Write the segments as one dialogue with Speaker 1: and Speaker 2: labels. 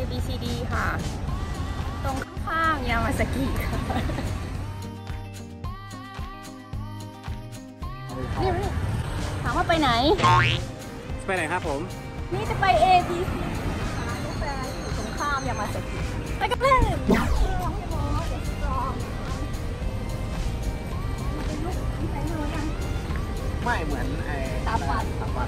Speaker 1: ABCD ค่ะตรงข้างยามาสกิค่ะนี่ถามว่าไปไหน
Speaker 2: ไปไหนครับผม
Speaker 1: นี่จะไป ABCD ค่ะกาแฟอยู่ตรงข้ามยามาสกิไปกันเลย
Speaker 2: ไม่เหมือนไอ้
Speaker 1: ตาปัด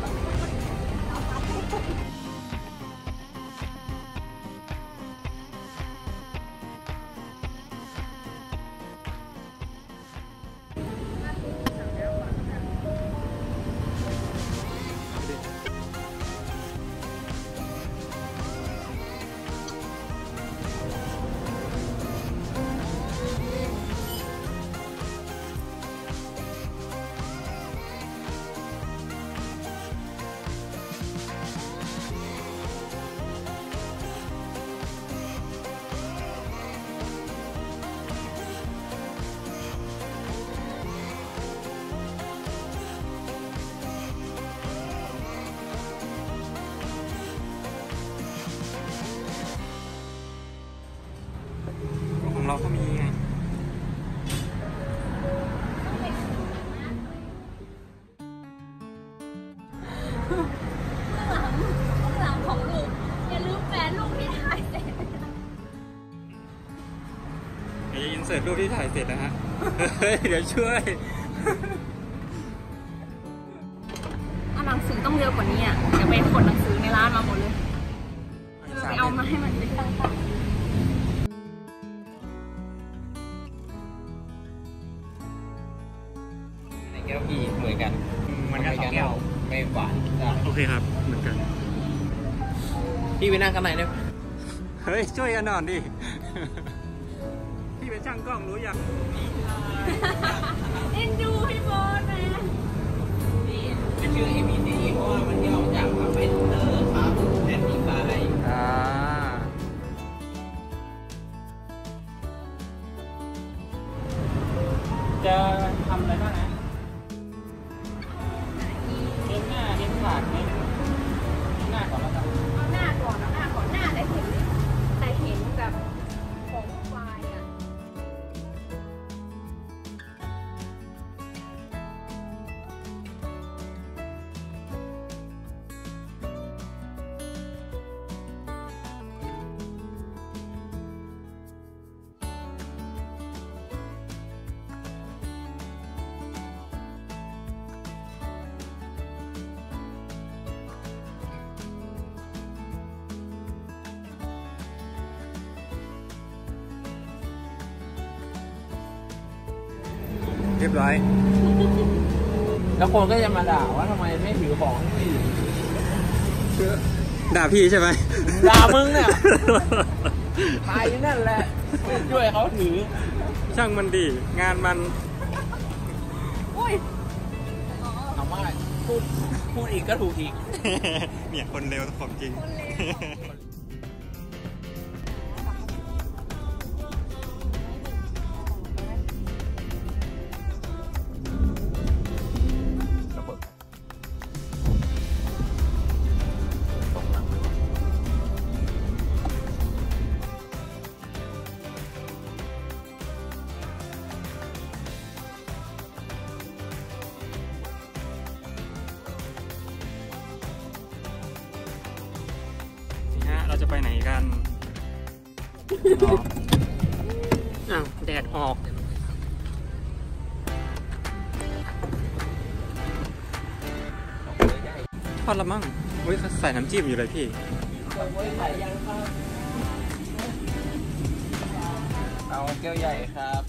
Speaker 2: ของเราก็มีไง
Speaker 1: หลังของลูกอย่าลืมแฟนลูกที่ถ่ายเสร็จ
Speaker 2: เดี๋ยวอินเสิร์ตรูปที่ถ่ายเสร็จนะฮะเดี๋ยวช่วย
Speaker 1: หนังสือต้องเร็วกว่านี้อ่ะเดี๋ยวไปขนหนังสือในร้านมาหมดเลยไปเอามาให้มันไปตั้ง
Speaker 3: แก้วพี่เหมือนกัน2 แก้วไม่หวาน
Speaker 2: โอเคครับเหมือนกัน
Speaker 3: พี่ไปนั่งข้างในได้ไหม
Speaker 2: เฮ้ยช่วยกันหน่อยดิพี่เป็นช่างกล้องรู้ยัง
Speaker 1: เอ็นดูพี่โบนะ
Speaker 3: นี่จะชื่อ ABCD เพราะว่ามันย่อมาจากคาเฟ่เตอร์ครับและดีไซน์
Speaker 2: จะทำอะไรบ้างนะเน้นหน้าเน้นปากเน้นหน้าก่อนแล้วกัน
Speaker 1: เอาหน้าก่อนหน้าได้เห็นแบบของไฟอ่ะ
Speaker 2: เรียบร้อย
Speaker 3: แล้วคนก็จะมาด่าว่าทำไมไม่ถือของที่
Speaker 2: ด่าพี่ใช่ไหม
Speaker 3: ด่ามึงเนี่ยตายนั่นแหละช่วยเขาถือ
Speaker 2: ช่างมันดีงานมัน
Speaker 1: อุ้ย
Speaker 3: ทำว่าพูดอีกก็ถูกอีก
Speaker 2: เนี่ยคนเร็วของจริงเราจะไปไหนกันแดดออกทอดละมั่งเฮ้ยใส่น้ำจิ้มอยู่เลยพี่
Speaker 3: เอาแก้วใหญ่ครับ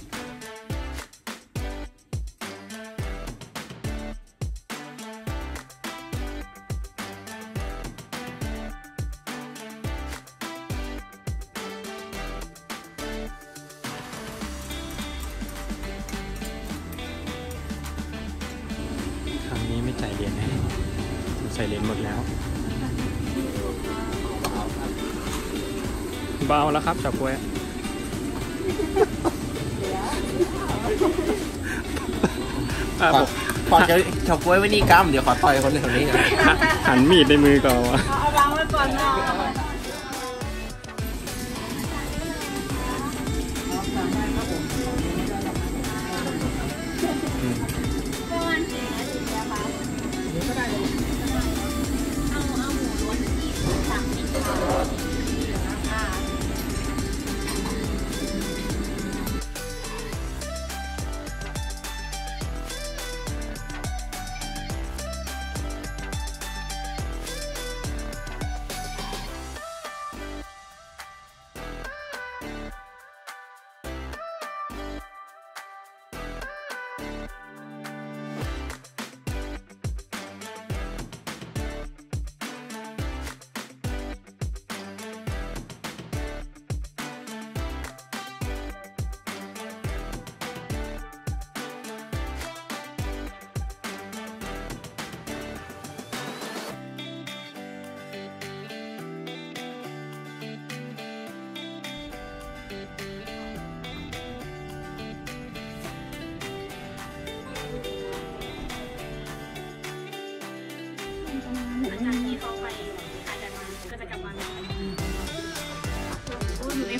Speaker 2: ครั้งนี้ไม่จ่ายเหรียญนะใส่เหรียญหมดแล้วเบาแล้วครับจับกล้วย
Speaker 3: ขอจะเฉาก๊วยไว้นี่กำเดี๋ยวขอต่อยคนแถวนี้กัน
Speaker 2: หันมีดในมือก่อน
Speaker 1: เอาวางไว้ก่อนเนาะ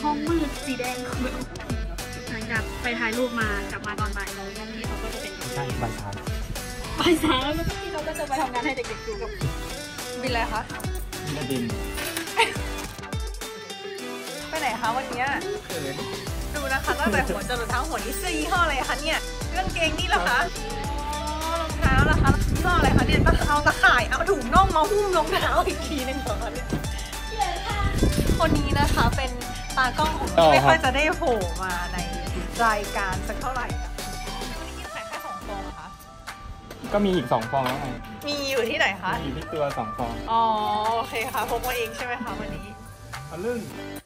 Speaker 1: ห้องมืดสีแดงคือหลังจากไปถ่ายรูปมากลับมาตอนบ่ายโมงที่เขาก็จะเป็น
Speaker 2: ใช่บ่ายสาม
Speaker 1: บ่ายสามแล้วพี่เราก็จะไปทำงานให้เด็กๆดูกับบินอะไรคะ
Speaker 2: บินดิน
Speaker 1: ไปไหนคะวันนี้
Speaker 2: เขิน
Speaker 1: ดูนะคะตั้งแต่หัวจนรองเท้าหัวนี่เสื้อยี่ห้ออะไรคะเนี่ยกางเกงนี่เหรอคะรองเท้าล่ะคะยี่ห้ออะไรคะเนี่ยเอาตะข่ายเอาถุงน่องมาหุ้มรองเท้าอีกทีนึงเหรอคะเนี่ยคนนี้นะคะเป็นตากล้องของที่ไม่ค่อยจะได้โผล่มาในรายการสักเท่าไหร่วันนี้กินไข่แค่2 ฟองเหรอคะ
Speaker 2: ก็มีอีก2 ฟองแล้วไง
Speaker 1: มีอยู่ที่ไหนคะ
Speaker 2: มีที่ตัว2 ฟอง
Speaker 1: อ๋อโอเคค่ะพกมาเองใช่ไหมคะวันนี้
Speaker 2: ทะลึ่ง